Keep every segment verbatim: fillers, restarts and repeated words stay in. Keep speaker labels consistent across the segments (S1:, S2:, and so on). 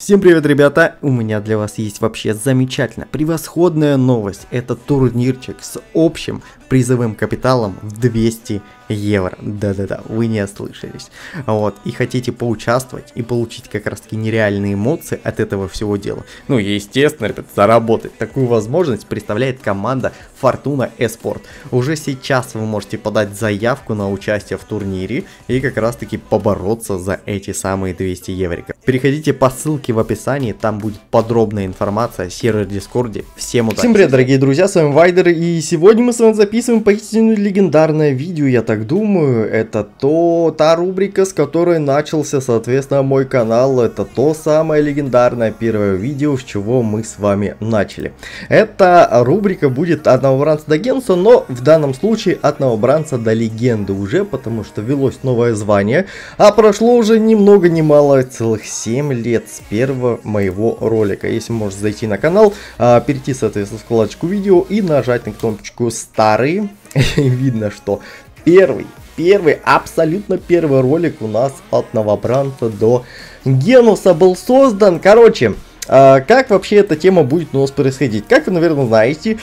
S1: Всем привет, ребята! У меня для вас есть вообще замечательно превосходная новость. Это турнирчик с общим призовым капиталом в двести евро. Да-да-да, вы не ослышались. Вот, и хотите поучаствовать и получить как раз таки нереальные эмоции от этого всего дела. Ну, и естественно, ребят, заработать такую возможность представляет команда Fortuna eSport. Уже сейчас вы можете подать заявку на участие в турнире и как раз таки побороться за эти самые двести евриков. Переходите по ссылке в описании, там будет подробная информация о сервере Дискорде. Всем удачи! Всем привет, дорогие друзья, с вами Вайдер, и сегодня мы с вами записываем поистине легендарное видео, я так думаю. Это то, та рубрика, с которой начался, соответственно, мой канал. Это то самое легендарное первое видео, с чего мы с вами начали. Эта рубрика будет от новобранца до генуса, но в данном случае от новобранца до легенды уже, потому что ввелось новое звание, а прошло уже ни много ни мало, целых семь лет с первого моего ролика. Если можешь зайти на канал, перейти, соответственно, в вкладочку видео и нажать на кнопочку старые, видно, что первый, первый, абсолютно первый ролик у нас от новобранца до генуса был создан. Короче, А, как вообще эта тема будет у нас происходить? Как вы, наверное, знаете,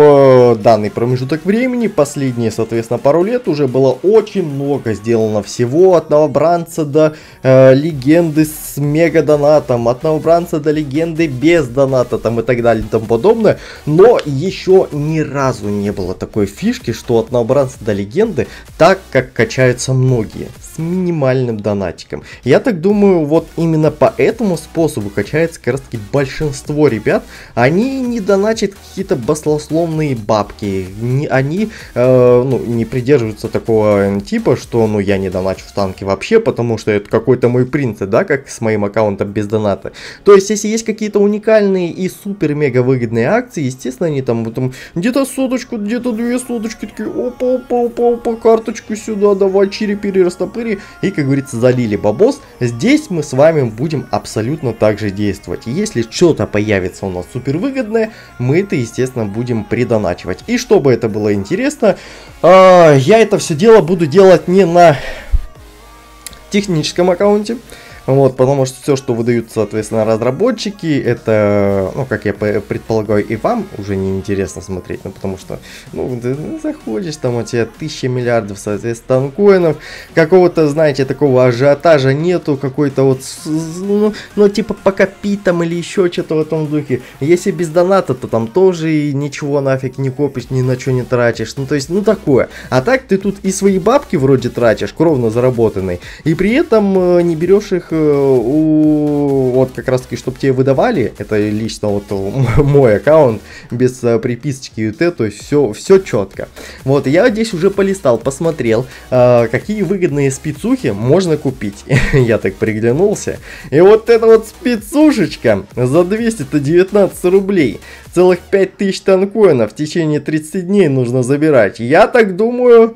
S1: в данный промежуток времени, последние, соответственно, пару лет, уже было очень много сделано всего. От новобранца до э, легенды с мега донатом, от новобранца до легенды без доната там и так далее и тому подобное. Но еще ни разу не было такой фишки, что от новобранца до легенды так, как качаются многие, с минимальным донатиком. Я так думаю, вот именно по этому способу качается как раз большинство ребят. Они не донатят какие-то баслословные бабки, не, они э, ну, не придерживаются такого типа, что ну я не доначу в танки вообще, потому что это какой-то мой принцип, да, как с моим аккаунтом без доната. То есть, если есть какие-то уникальные и супер-мега выгодные акции, естественно, они там, там где-то соточку, где-то две соточки, такие, опа, опа, опа, опа, карточку сюда, давай, чири-пири, растопыри, и, как говорится, залили бабос. Здесь мы с вами будем абсолютно так же действовать. Если что-то появится у нас супер выгодное, мы это, естественно, будем придоначивать. И чтобы это было интересно, э, я это все дело буду делать не на техническом аккаунте. Вот, потому что все, что выдают, соответственно, разработчики, это, ну, как я предполагаю, и вам уже не интересно смотреть, ну, потому что, ну, ты заходишь, там у тебя тысяча миллиардов, соответственно, танкоинов, какого-то, знаете, такого ажиотажа нету, какой-то вот, ну, ну, типа, покопи там или еще что-то в этом духе. Если без доната, то там тоже ничего нафиг не копишь, ни на что не тратишь, ну, то есть, ну, такое. А так ты тут и свои бабки вроде тратишь, кровно заработанные, и при этом э, не берешь их у, вот как раз таки, чтобы тебе выдавали, это лично вот мой аккаунт, без приписочки ю ти, то есть все, все четко. Вот, я здесь уже полистал, посмотрел, какие выгодные спецухи можно купить. Я так приглянулся. И вот эта вот спецушечка за двести девятнадцать рублей, целых пять тысяч танкоинов в течение тридцати дней нужно забирать. Я так думаю,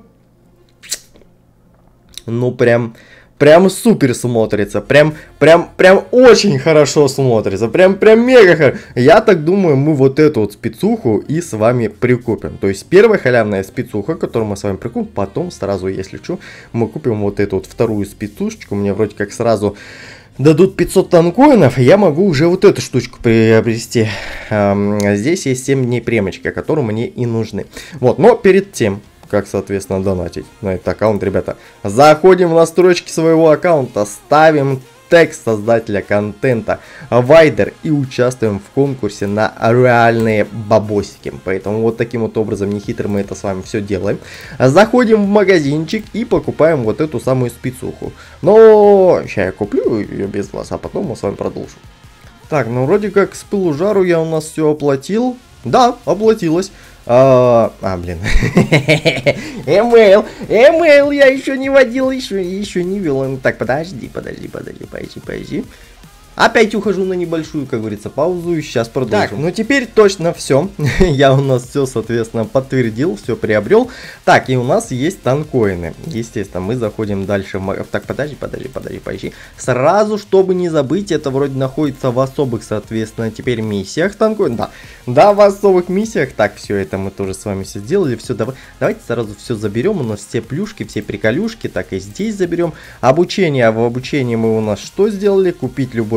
S1: ну прям... Прям супер смотрится, прям, прям, прям очень хорошо смотрится, прям, прям мега хорошо. Я так думаю, мы вот эту вот спецуху и с вами прикупим. То есть первая халявная спецуха, которую мы с вами прикупим, потом сразу, если что, мы купим вот эту вот вторую спецушечку. Мне вроде как сразу дадут пятьсот танкоинов, я могу уже вот эту штучку приобрести. Эм, здесь есть семь дней премочки, которые мне и нужны. Вот, но перед тем... как, соответственно, донатить на этот аккаунт, ребята. Заходим в настройки своего аккаунта, ставим текст создателя контента Вайдер и участвуем в конкурсе на реальные бабосики. Поэтому вот таким вот образом нехитро мы это с вами все делаем. Заходим в магазинчик и покупаем вот эту самую спецуху. Но сейчас я куплю ее без вас, а потом мы с вами продолжим. Так, ну вроде как с пылу жару я у нас все оплатил. Да, оплатилось. А, а, блин. Эмейл, эмейл я еще не водил, еще, еще не вел. Так, подожди, подожди, подожди, подожди, подожди. Опять ухожу на небольшую, как говорится, паузу и сейчас продолжим. Так, ну теперь точно все. Я у нас все, соответственно, подтвердил, все приобрел. Так, и у нас есть танкоины. Естественно, мы заходим дальше. Так, подожди, подожди, подожди, подожди. Сразу, чтобы не забыть, это вроде находится в особых, соответственно, теперь миссиях танкоин. Да, да, в особых миссиях. Так, все это мы тоже с вами все сделали. Все, давай, давайте сразу все заберем. У нас все плюшки, все приколюшки. Так, и здесь заберем. Обучение. В обучении мы у нас что сделали? Купить любое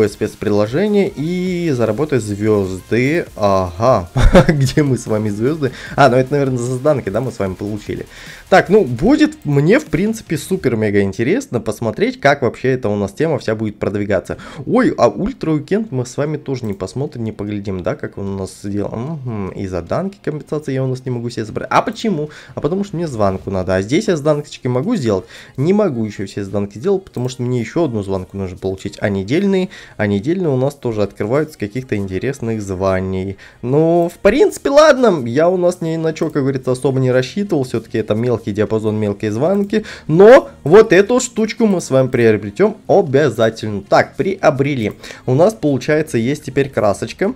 S1: новое спецприложение и заработать звезды. Ага, где мы с вами звезды? А, ну это, наверное, зазданки, да, мы с вами получили. Так, ну, будет мне, в принципе, супер-мега интересно посмотреть, как вообще эта у нас тема вся будет продвигаться. Ой, а Ультра Уикенд мы с вами тоже не посмотрим, не поглядим, да, как он у нас сделал. Угу. И заданки, компенсации я у нас не могу себе забрать. А почему? А потому что мне звонку надо. А здесь я сданочки могу сделать? Не могу еще все сданки делать, потому что мне еще одну звонку нужно получить. А недельные, а недельные у нас тоже открываются каких-то интересных званий. Ну, в принципе, ладно, я у нас ни на что, как говорится, особо не рассчитывал. Все-таки это мелкий диапазон, мелкие звонки. Но вот эту штучку мы с вами приобретем обязательно. Так, приобрели. У нас, получается, есть теперь красочка.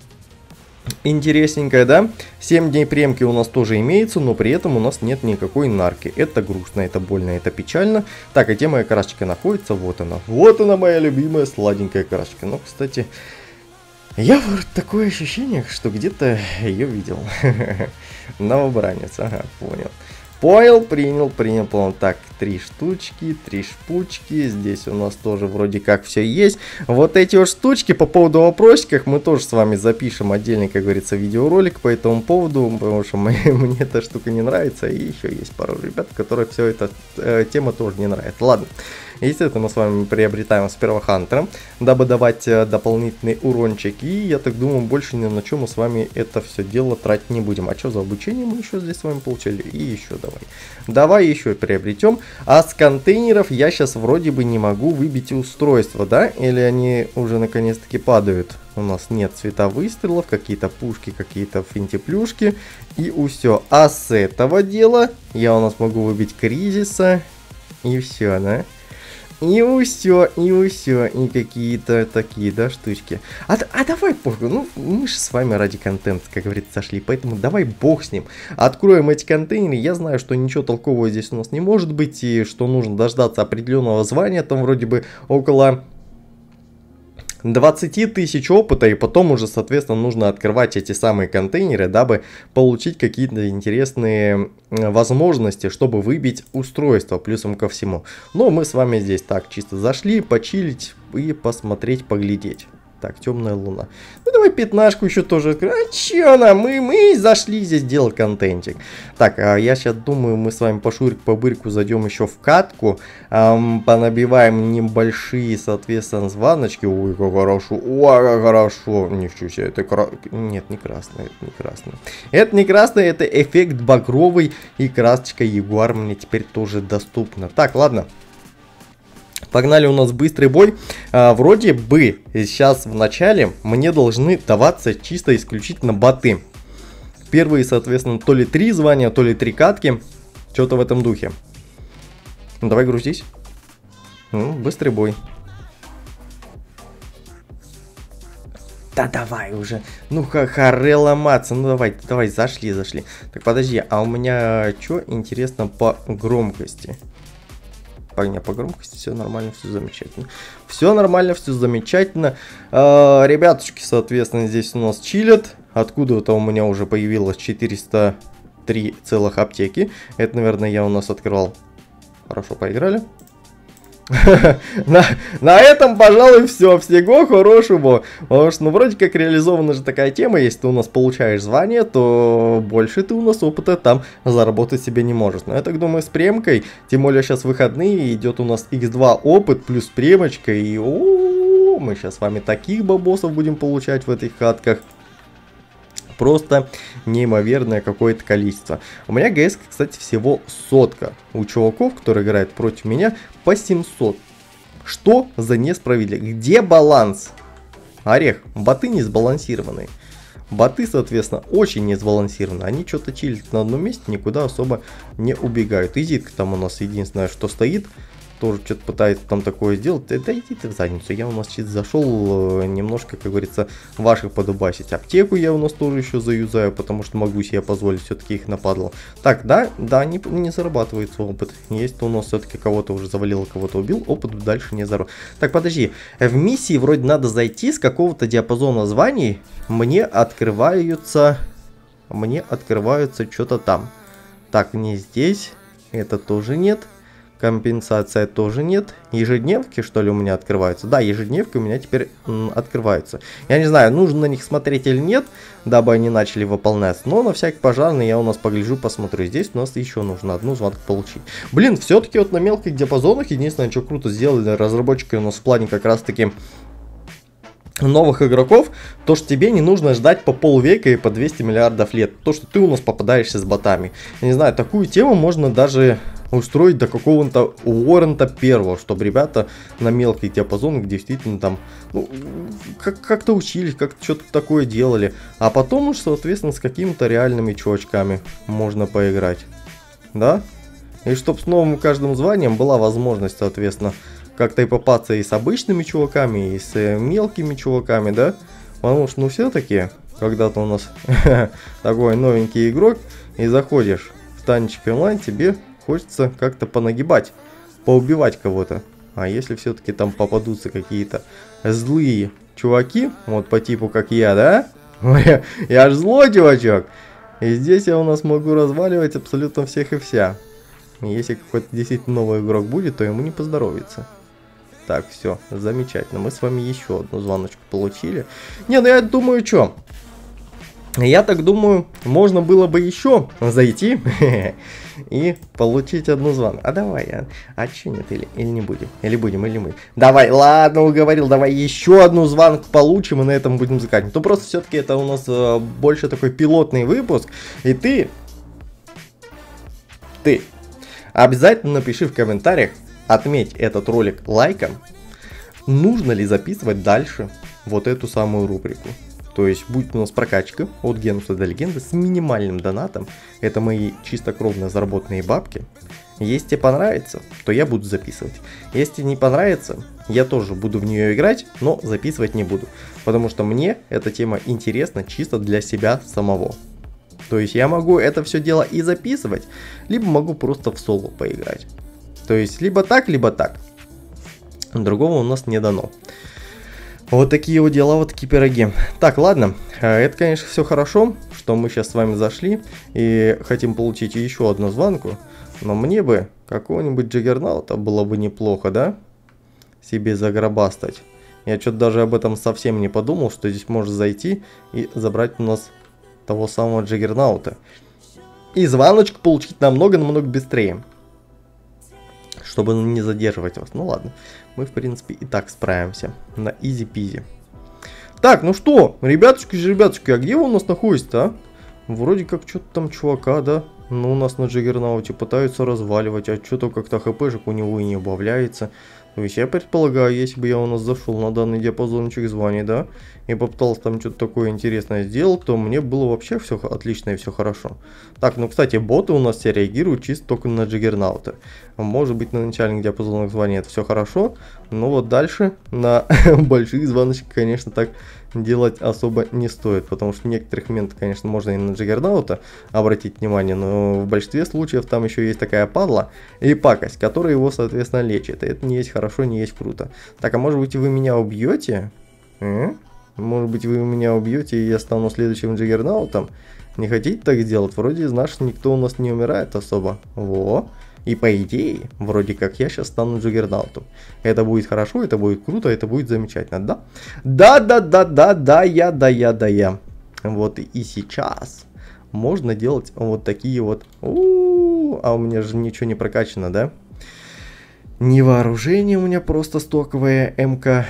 S1: Интересненькая, да? семь дней премки у нас тоже имеется, но при этом у нас нет никакой нарки. Это грустно, это больно, это печально. Так, а где моя красочка находится? Вот она. Вот она, моя любимая сладенькая красочка. Ну, кстати, я вот такое ощущение, что где-то ее видел. Новобранец, ага, понял. Понял, принял, принял, понял. Так, три штучки, три шпучки. Здесь у нас тоже вроде как все есть. Вот эти вот штучки по поводу вопросиков мы тоже с вами запишем отдельный, как говорится, видеоролик по этому поводу, потому что мы, мне эта штука не нравится. И еще есть пару ребят, которые все эта э, тема тоже не нравится. Ладно. Естественно, мы с вами приобретаем сперва Хантера, дабы давать э, дополнительный урончик. И я так думаю, больше ни на чем мы с вами это все дело тратить не будем. А что за обучение мы еще здесь с вами получили? И еще давай. Давай еще приобретем. А с контейнеров я сейчас вроде бы не могу выбить устройство, да? Или они уже наконец-таки падают? У нас нет цвета выстрелов, какие-то пушки, какие-то финтиплюшки. И все. А с этого дела я у нас могу выбить кризиса. И все, да? И все, и все, и какие-то такие, да, штучки. А, а давай, богу, ну, мы же с вами ради контента, как говорится, сошли, поэтому давай бог с ним. Откроем эти контейнеры, я знаю, что ничего толкового здесь у нас не может быть, и что нужно дождаться определенного звания, там вроде бы около двадцать тысяч опыта, и потом уже, соответственно, нужно открывать эти самые контейнеры, дабы получить какие-то интересные возможности, чтобы выбить устройство, плюсом ко всему. Но мы с вами здесь так чисто зашли, почилить и посмотреть, поглядеть. Так, темная луна. Ну, давай пятнашку еще тоже откроем. А че она? Мы, мы зашли здесь делать контентик. Так, а я сейчас думаю, мы с вами по шурик, по бырьку зайдем еще в катку. Эм, понабиваем небольшие, соответственно, звоночки. Ой, как хорошо. Ой, как хорошо. Ничего себе, это кра... Нет, не красное, это не красное. Это не красное, это эффект багровый. И красочка Ягуар мне теперь тоже доступна. Так, ладно. Погнали, у нас быстрый бой. А, вроде бы сейчас в начале мне должны даваться чисто исключительно боты. Первые, соответственно, то ли три звания, то ли три катки. Что-то в этом духе. Ну, давай грузись. Ну, быстрый бой. Да давай уже. Ну, харе ломаться. Ну, давай, давай, зашли, зашли. Так, подожди, а у меня что интересно по громкости? По, не, по громкости все нормально, все замечательно. Все нормально, все замечательно. А, ребятушки, соответственно, здесь у нас чилят. Откуда-то у меня уже появилось четыреста три целых аптеки. Это, наверное, я у нас открывал. Хорошо, поиграли. На, на этом, пожалуй, все. Всего хорошего. Потому что, ну, вроде как реализована же такая тема. Если ты у нас получаешь звание, то больше ты у нас опыта там заработать себе не можешь. Но я так думаю, с премкой, тем более сейчас выходные, идет у нас икс два опыт плюс премочка. И о -о -о, мы сейчас с вами таких бабосов будем получать в этих катках. Просто неимоверное какое-то количество. У меня ГС, кстати, всего сотка. У чуваков, которые играют против меня, по семьсот. Что за несправедливость? Где баланс? Орех, боты не сбалансированные. Боты, соответственно, очень не сбалансированы. Они что-то чилят на одном месте, никуда особо не убегают. Изитка там у нас единственное, что стоит. Тоже что-то пытается там такое сделать. Да, да иди ты в задницу. Я у нас чисто зашел немножко, как говорится, ваших подубасить. Аптеку я у нас тоже еще заюзаю, потому что могу себе позволить, все-таки их нападло. Так, да, да, не, не зарабатывается опыт. Если у нас все-таки кого-то уже завалило, кого-то убил, опыт дальше не зарабатывает. Так, подожди. В миссии вроде надо зайти с какого-то диапазона званий. Мне открываются... Мне открываются что-то там. Так, не здесь. Это тоже нет. Компенсация тоже нет. Ежедневки, что ли, у меня открываются? Да, ежедневки у меня теперь м, открываются. Я не знаю, нужно на них смотреть или нет, дабы они начали выполняться. Но на всякий пожарный я у нас погляжу, посмотрю. Здесь у нас еще нужно одну звонку получить. Блин, все-таки вот на мелких диапазонах, единственное, что круто сделали разработчики у нас в плане как раз таки новых игроков, то, что тебе не нужно ждать по полвека и по двести миллиардов лет. То, что ты у нас попадаешься с ботами. Я не знаю, такую тему можно даже устроить до какого-то Уоррента первого, чтобы ребята на мелких диапазонах действительно там ну, как-то учились, как-то что-то такое делали. А потом уж, соответственно, с какими-то реальными чувачками можно поиграть. Да? И чтобы с новым каждым званием была возможность, соответственно, как-то и попасться и с обычными чуваками, и с мелкими чуваками, да? Потому что, ну, все-таки, когда-то у нас такой новенький игрок, и заходишь в танчик онлайн, тебе хочется как-то понагибать, поубивать кого-то. А если все-таки там попадутся какие-то злые чуваки, вот по типу как я, да? Я, я ж злой чувачок. И здесь я у нас могу разваливать абсолютно всех и вся. И если какой-то действительно новый игрок будет, то ему не поздоровится. Так, все, замечательно. Мы с вами еще одну звоночку получили. Не, ну я думаю, что? Я так думаю, можно было бы еще зайти и получить одну звонку. А давай, а, а че нет, или, или не будем? Или будем, или мы? Давай, ладно, уговорил, давай еще одну звонку получим и на этом будем заканчивать. Ну просто все-таки это у нас э, больше такой пилотный выпуск. И ты, ты обязательно напиши в комментариях, отметь этот ролик лайком, нужно ли записывать дальше вот эту самую рубрику. То есть будет у нас прокачка от Генуса до Легенды с минимальным донатом. Это мои чистокровно заработанные бабки. Если тебе понравится, то я буду записывать. Если не понравится, я тоже буду в нее играть, но записывать не буду. Потому что мне эта тема интересна чисто для себя самого. То есть я могу это все дело и записывать, либо могу просто в соло поиграть. То есть либо так, либо так. Другого у нас не дано. Вот такие вот дела, вот такие пироги. Так, ладно, это, конечно, все хорошо, что мы сейчас с вами зашли и хотим получить еще одну звонку. Но мне бы какого-нибудь джаггернаута было бы неплохо, да? Себе загробастать. Я что-то даже об этом совсем не подумал, что здесь можно зайти и забрать у нас того самого джаггернаута. И звоночку получить намного-намного быстрее. Чтобы не задерживать вас. Ну ладно, мы в принципе и так справимся. На изи-пизи. Так, ну что, ребятушки, ребятушки, а где вы у нас находитесь-то, а? Вроде как что-то там чувака, да? Ну, у нас на джаггернауте пытаются разваливать, а что-то как-то хпшек у него и не убавляется. То есть я предполагаю, если бы я у нас зашел на данный диапазончик званий, да, и попытался там что-то такое интересное сделать, то мне было вообще все отлично и все хорошо. Так, ну, кстати, боты у нас все реагируют чисто только на джаггернаута. Может быть, на начальных диапазонах званий это все хорошо, но вот дальше на больших звоночках, конечно, так делать особо не стоит, потому что в некоторых моментах, конечно, можно и на джаггернаута обратить внимание, но в большинстве случаев там еще есть такая падла и пакость, которая его, соответственно, лечит. И это не есть хорошо, не есть круто. Так, а может быть вы меня убьете? Э? Может быть вы меня убьете и я стану следующим джаггернаутом? Не хотите так сделать? Вроде из наших никто у нас не умирает особо. Во! И по идее, вроде как я сейчас стану джаггернаутом. Это будет хорошо, это будет круто, это будет замечательно, да? Да, да, да, да, да, я, да, я, да, я. Вот и сейчас можно делать вот такие вот... У-у-у, а у меня же ничего не прокачано, да? Не вооружение у меня просто стоковое эм ка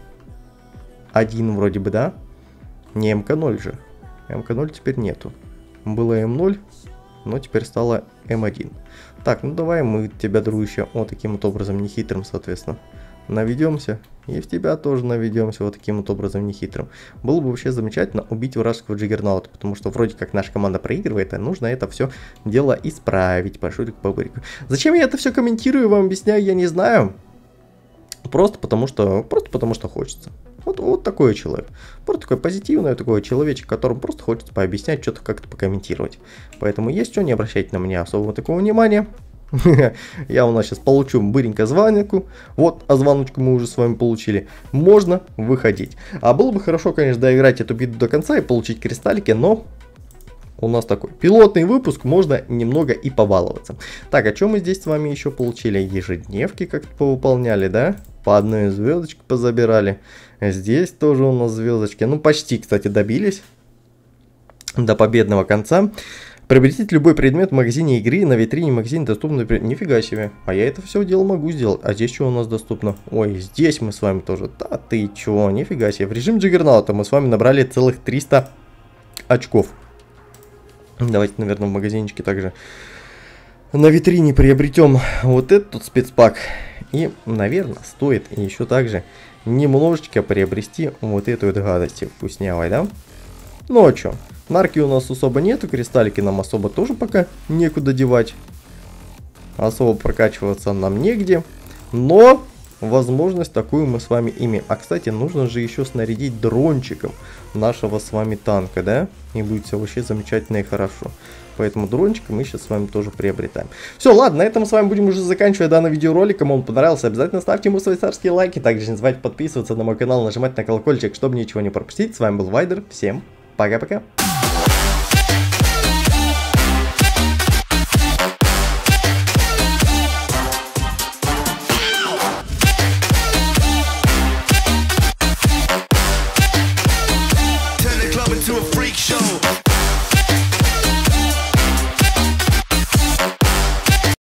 S1: один вроде бы, да? Не эм ка ноль же. эм ка ноль теперь нету. Было эм ноль, но теперь стало эм один. Так, ну давай мы тебя, дружище, вот таким вот образом нехитрым, соответственно, наведемся. И в тебя тоже наведемся вот таким вот образом нехитрым. Было бы вообще замечательно убить вражеского джаггернаута, потому что вроде как наша команда проигрывает, а нужно это все дело исправить. По шурик, по бырику. Зачем я это все комментирую, вам объясняю, я не знаю. Просто потому что, просто потому что хочется. Вот, вот такой человек. Просто такой позитивный, такой человечек, которому просто хочется пообъяснять, что-то как-то покомментировать. Поэтому есть что, не обращайте на меня особого такого внимания. Я у нас сейчас получу быренько звоночку. Вот, а звоночку мы уже с вами получили. Можно выходить. А было бы хорошо, конечно, доиграть эту битву до конца и получить кристаллики, но у нас такой пилотный выпуск, можно немного и побаловаться. Так, а что мы здесь с вами еще получили? Ежедневки как-то повыполняли, да? По одной звездочке позабирали. Здесь тоже у нас звездочки. Ну, почти, кстати, добились до победного конца. Приобретить любой предмет в магазине игры, на витрине магазина доступно. Нифига себе. А я это все дело могу сделать. А здесь что у нас доступно? Ой, здесь мы с вами тоже. Да ты чё, нифига себе. В режим Джиггернаута мы с вами набрали целых триста очков. Давайте, наверное, в магазинчике также на витрине приобретем вот этот спецпак. И, наверное, стоит еще также немножечко приобрести вот эту вот гадость вкуснявой, да? Ну а чё? Нарки у нас особо нету, кристаллики нам особо тоже пока некуда девать. Особо прокачиваться нам негде. Но возможность такую мы с вами имеем. А, кстати, нужно же еще снарядить дрончиком нашего с вами танка, да? И будет все вообще замечательно и хорошо. Поэтому дрончик мы сейчас с вами тоже приобретаем. Все, ладно, на этом с вами будем уже заканчивать данный видеоролик. Кому он понравился, обязательно ставьте ему свои царские лайки. Также не забывайте подписываться на мой канал, нажимать на колокольчик, чтобы ничего не пропустить. С вами был Вайдер. Всем пока-пока.